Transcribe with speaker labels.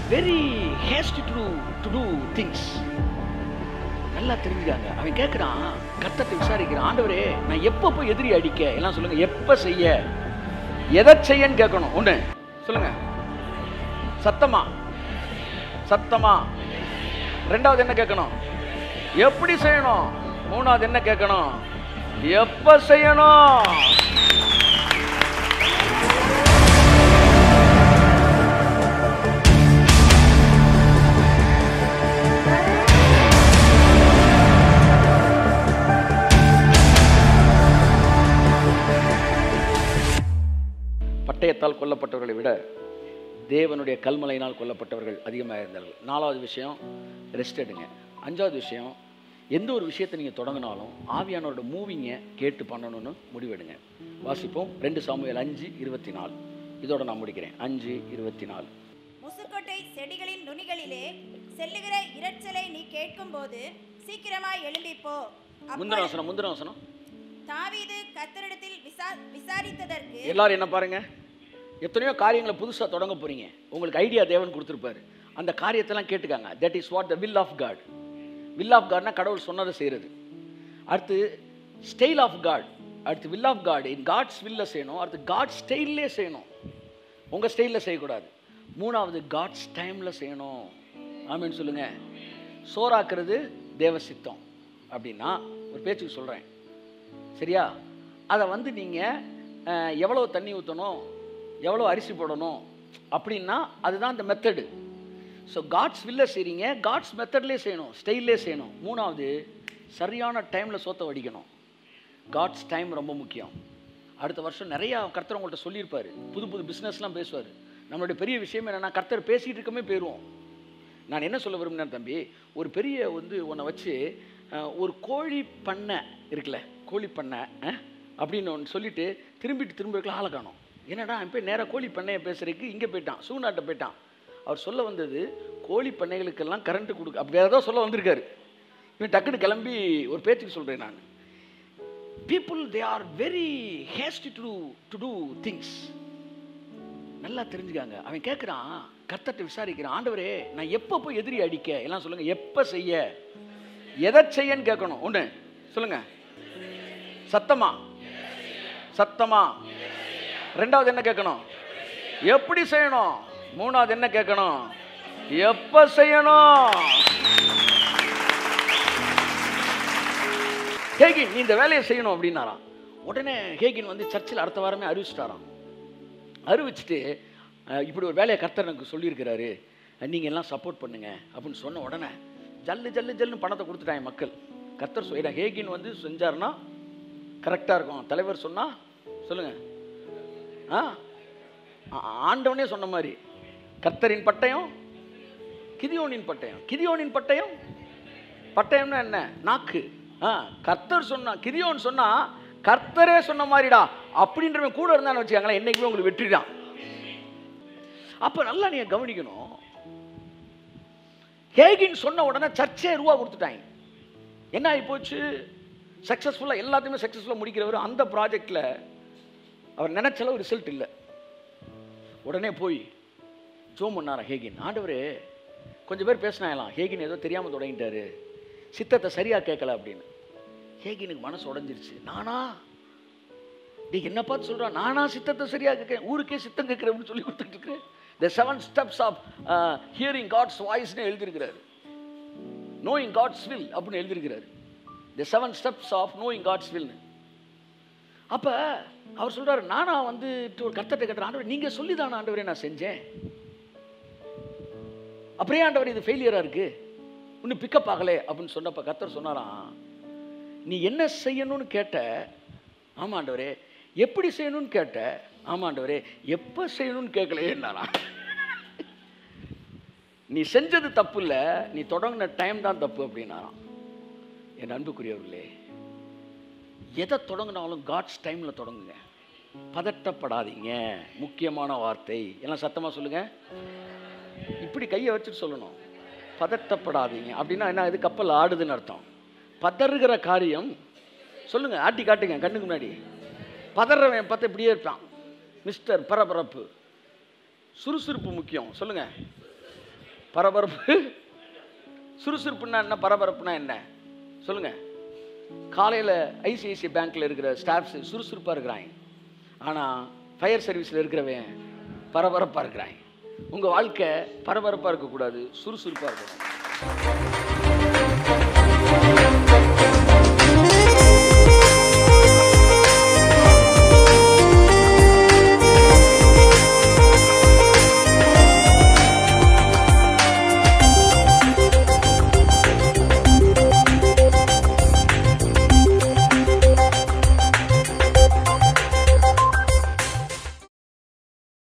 Speaker 1: Very hasty to do things. நல்லா தெரிஞ்சுக்காங்க. அவன் கேட்குறான், கர்த்தத்தை விசாரிக்கிறான், ஆண்டவரே நான் எப்போ போய் எதிரி அடிக்க? எல்லாம் சொல்லுங்க. எப்போ செய்ய, எதை செய்யன்னு கேட்கணும். ஒன்று சொல்லுங்க, சத்தமா சத்தமா. ரெண்டாவது என்ன கேட்கணும்? எப்படி செய்யணும்? மூணாவது என்ன கேட்கணும்? எப்ப செய்யணும்? பட்டயத்தால் கொல்லப்பட்டவர்களை விட தேவனுடைய கல்மலையினால் கொல்லப்பட்டவர்கள் அதிகமாக இருந்தார்கள். நாலாவது விஷயம், ரெஸ்ட் எடுங்க. அஞ்சாவது விஷயம், எந்த ஒரு விஷயத்தை நீங்கள் தொடங்கினாலும் ஆவியானவரோட மூவிங்கை கேட்டு பண்ணணும்னு முடிவெடுங்க. வாசிப்போம் 2 சாமுவேல் 5:24. இதோட நான் முடிக்கிறேன். 5:24.
Speaker 2: முசுக்கொட்டை செடிகளின் நுனிகளிலே செல்லுகிற இரைச்சலை நீ கேட்கும் போது சீக்கிரமாய் எழும்பிப்போ.
Speaker 1: முந்தின வசனம்.
Speaker 2: தாவீது கர்த்தரிடத்தில் விசாரித்ததற்கு. எல்லாரும்
Speaker 1: என்ன பாருங்க, எத்தனையோ காரியங்களை புதுசாக தொடங்க போறீங்க. உங்களுக்கு ஐடியா தேவன் கொடுத்துருப்பாரு. அந்த காரியத்தெல்லாம் கேட்டுக்காங்க. That is what the will of God. Will of காட்னா கடவுள் சொன்னதை செய்கிறது. அடுத்து ஸ்டைல் ஆஃப் காட். அடுத்து will of God. In God's வில்ல செய்யணும். அடுத்து காட் ஸ்டைல்லே செய்யணும். உங்கள் ஸ்டைலில் செய்யக்கூடாது. மூணாவது காட்ஸ் டைமில் செய்யணும். ஆமீன் சொல்லுங்க. சோறாக்குறது தேவ சித்தம் அப்படின்னா, ஒரு பேச்சுக்கு சொல்கிறேன், சரியா? அதை நீங்கள் எவ்வளோ தண்ணி ஊற்றணும், எவ்வளோ அரிசி போடணும் அப்படின்னா அதுதான் இந்த மெத்தடு. ஸோ காட்ஸ் வில்ல செய்கிறீங்க, காட்ஸ் மெத்தட்லேயே செய்யணும், ஸ்டைல்லே செய்யணும். மூணாவது சரியான டைமில் சோத்தை வடிக்கணும். காட்ஸ் டைம் ரொம்ப முக்கியம். அடுத்த வருஷம் நிறையா கர்த்தர் உங்கள்கிட்ட சொல்லியிருப்பார். புது பிஸ்னஸ்லாம் பேசுவார். நம்மளுடைய பெரிய விஷயம் என்னென்னா, கர்த்தர் பேசிகிட்டு இருக்கமே போயிடுவோம். நான் என்ன சொல்ல விரும்பினேன் தம்பி, ஒரு பெரிய ஒன்றை வச்சு ஒரு கோழி பண்ணை இருக்குல்ல, கோழி பண்ணை அப்படின்னு ஒன்று சொல்லிவிட்டு திரும்ப இருக்கலாம் ஆளை காணும். என்னடா இப்போ நேராக கோழி பண்ணையை பேசுகிறதுக்கு இங்கே போயிட்டான், சூநாட்டை போயிட்டான். அவர் சொல்ல வந்தது கோழி பண்ணைகளுக்கெல்லாம் கரண்ட்டு கொடுக்க, அப்படி வேறு ஏதோ சொல்ல வந்திருக்காரு. இவன் டக்குன்னு கிளம்பி ஒரு பேச்சுக்கு சொல்கிறேன் நான். People they are very hasty to do things. நல்லா தெரிஞ்சுக்காங்க. அவன் கேட்குறான், கர்த்தத்தை விசாரிக்கிறான், ஆண்டவரே நான் எப்போ போய் எதிரி அடிக்க? எல்லாம் சொல்லுங்க. எப்போ செய்ய, எதை செய்யன்னு கேட்கணும். ஒன்று சொல்லுங்க, சத்தமா. ரெண்டாவது என்ன கேட்கணும்? எப்படி செய்யணும்? மூணாவது என்ன கேட்கணும்? எப்ப செய்யணும்? ஹேகின் நீ இந்த வேலையை செய்யணும் அப்படின்னாராம். உடனே ஹேகின் சர்ச்சில் அடுத்த வாரமே அறிவிச்சிட்டாராம். அறிவிச்சுட்டு இப்படி ஒரு வேலையை கர்த்தர் எனக்கு சொல்லியிருக்கிறாரு, நீங்கள் எல்லாம் சப்போர்ட் பண்ணுங்க அப்படின்னு சொன்ன உடனே ஜல்லுன்னு பணத்தை கொடுத்துட்டாங்க மக்கள். கர்த்தர் ஹேகின் செஞ்சாருன்னா கரெக்டாக இருக்கும். தலைவர் சொன்னால் சொல்லுங்க, ஆண்டவனே சொன்ன மாதிரி கர்த்தரின் பட்டயம் கிதியோனின் பட்டயம். பட்டயம்னா என்ன? நாக்கு. கர்த்தர் சொன்னா, கிதியோன் சொன்னா கர்த்தரே சொன்ன மாதிரிடா அப்படின்றவன் கூட இருந்தான்னு வச்சுக்காங்களேன், என்னைக்குமே உங்களுக்கு வெற்றி தான். அப்ப நல்லா நீங்க கவனிக்கணும். ஹேகின் சொன்ன உடனே சர்ச்சே ரூபா கொடுத்துட்டாங்க. என்ன ஆகி போச்சு? சக்சஸ்ஃபுல்லாக எல்லாத்தையுமே சக்சஸ்ஃபுல்லாக முடிக்கிறவர். அந்த ப்ராஜெக்டில் அவர் நினைச்ச அளவு ரிசல்ட் இல்லை. உடனே போய் ஜோம் பண்ணாரா ஹேகின். ஆண்டவரே, கொஞ்சம் பேர் பேசினாங்களாம், ஹேகின் ஏதோ தெரியாமல் தொடங்கிட்டாரு, சித்தத்தை சரியாக கேட்கல அப்படின்னு. ஹேகினுக்கு மனசு உடஞ்சிருச்சு. நானா நீ என்ன பார்த்து சொல்கிறான், நானா சித்தத்தை சரியாக கேட்குறேன், ஊருக்கே சித்தம் கேட்குறேன் அப்படின்னு சொல்லி கொடுத்துட்டு இருக்கிறேன். The 7 steps of hearing God's voice னு எழுதியிருக்கிறாரு. knowing God's will அப்படின்னு எழுதியிருக்கிறாரு. The 7 steps of knowing God's will. அப்போ அவர் சொல்கிறார், நானா ஒரு கர்த்தத்தை கேட்குறேன், ஆண்டவர் நீங்கள் சொல்லி தானே ஆண்டவரே நான் செஞ்சேன், அப்படியே ஆண்டவர் இது ஃபெயிலியராக இருக்குது, இன்னும் பிக்கப் ஆகலை அப்படின்னு சொன்னப்போ கர்த்தர் சொன்னாராம், நீ என்ன செய்யணும்னு கேட்ட, ஆமாம் ஆண்டவரே. எப்படி செய்யணும்னு கேட்ட, ஆமாம் ஆண்டவரே. எப்போ செய்யணும்னு கேட்கலையேன்னாராம். நீ செஞ்சது தப்பு இல்லை, நீ தொடங்கின டைம் தான் தப்பு அப்படின்னாராம். என் அன்புக்குரியவர்களே, எதை தொடங்கினாலும் காட்ஸ் டைமில் தொடங்குங்க. பதட்டப்படாதீங்க. முக்கியமான வார்த்தை எல்லாம் சத்தமாக சொல்லுங்க. இப்படி கையை வச்சுட்டு சொல்லணும், பதட்டப்படாதீங்க அப்படின்னா என்ன? இது கப்பல் ஆடுதுன்னு அர்த்தம். பதறுகிற காரியம் சொல்லுங்க, ஆட்டி காட்டுங்க கண்ணுக்கு முன்னாடி. பதறவன் பார்த்து இப்படியே இருப்பான், மிஸ்டர் பரபரப்பு. சுறுசுறுப்பு முக்கியம் சொல்லுங்க. பரபரப்பு. சுறுசுறுப்புன்னா என்ன, பரபரப்புனா என்ன சொல்லுங்க? காலையில் ஐசிஐசிஐ பேங்க்கில் இருக்கிற ஸ்டாஃப்ஸ் சுறுசுறுப்பாக இருக்கிறாங்க, ஆனால் ஃபயர் சர்வீஸில் இருக்கிறவன் பரபரப்பாக இருக்கிறாங்க. உங்கள் வாழ்க்கை பரபரப்பாக இருக்கக்கூடாது, சுறுசுறுப்பாக இருக்கணும்.